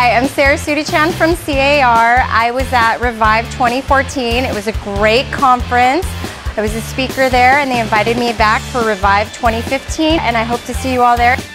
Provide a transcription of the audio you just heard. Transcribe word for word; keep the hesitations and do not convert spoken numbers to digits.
Hi, I'm Sara Sutachan from C A R. I was at Revive twenty fourteen. It was a great conference. I was a speaker there and they invited me back for Revive twenty fifteen and I hope to see you all there.